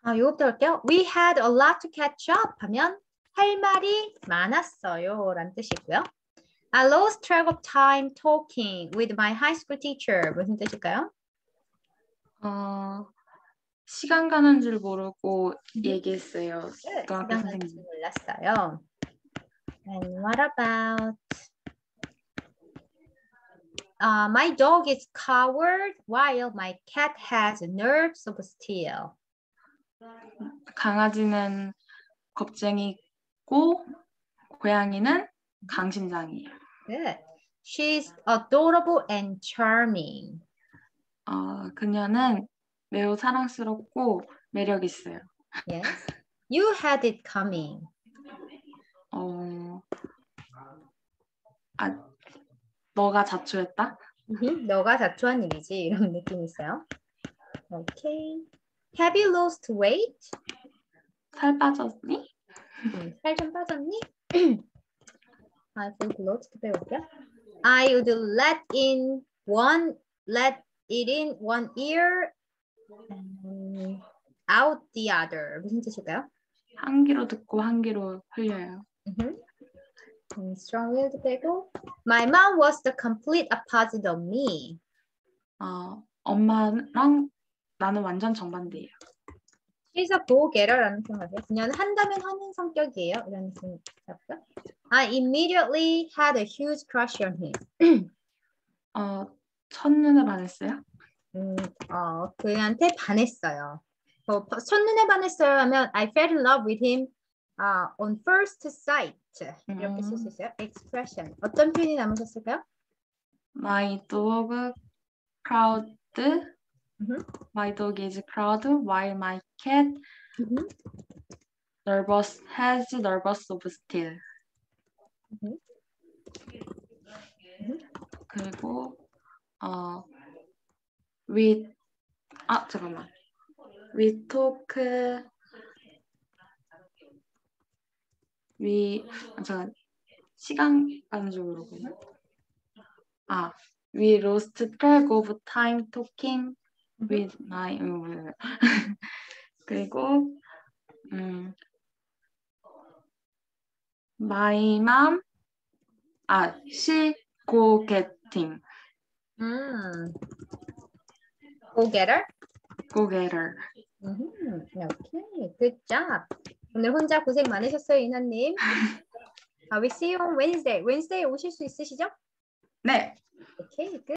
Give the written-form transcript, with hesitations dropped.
요거부터 할게요. We had a lot to catch up 하면 할 말이 많았어요 라는 뜻이고요. I lost track of time talking with my high school teacher. 무슨 뜻일까요? 시간 가는 줄 모르고 얘기했어요. 네, 고등학교 시간 가는 줄 선생님. 몰랐어요. And what about my dog is coward while my cat has nerves of steel. 강아지는 겁쟁이고 고양이는 강심장이에요. Good. She's adorable and charming. 그녀는 매우 사랑스럽고 매력 있어요. Yes. You had it coming. 너가 자초했다? 너가 자초한 일이지 이런 느낌이 있어요. Okay. Have you lost weight? 살 빠졌니? 살 좀 빠졌니? I think lost 배울게요. I would let it in one ear and out the other. 무슨 뜻일까요? 한 귀로 듣고 한 귀로 흘려요. Strong-willed 되고 My mom was the complete opposite of me. 엄마랑 나는 완전 정반대예요. She's a go-getter라는 표현을 해요. 그녀는 한다면 하는 성격이에요. 이런 느낌 잡고요. I immediately had a huge crush on him. 첫눈에 반했어요? 그한테 반했어요. 첫눈에 반했어요 하면 I fell in love with him on first sight. 이렇게 쓸 수 있어요. Expression. 어떤 표현이 남으셨을까요? My dog crowd. My dog is proud while my cat has nervous of steel. 그리고 잠깐만. We talk 잠깐 시간 가는 줄 모르거든요. We lost track of time talking with my 그리고 my mom she go getting Go-getter? go-getter. Okay, good job. 오늘 혼자 고생 많으셨어요, 이나님. We see you on Wednesday. Wednesday 오실 수 있으시죠? 네. Okay, good.